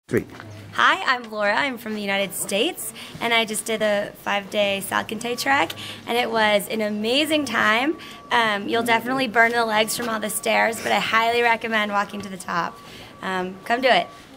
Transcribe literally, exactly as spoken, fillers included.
Three. Hi, I'm Laura. I'm from the United States, and I just did a five-day Salkantay trek, and it was an amazing time. Um, you'll definitely burn the legs from all the stairs, but I highly recommend walking to the top. Um, come do it.